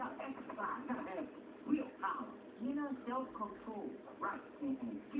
exercise. Gotta have real power. Inner self-control. Right. And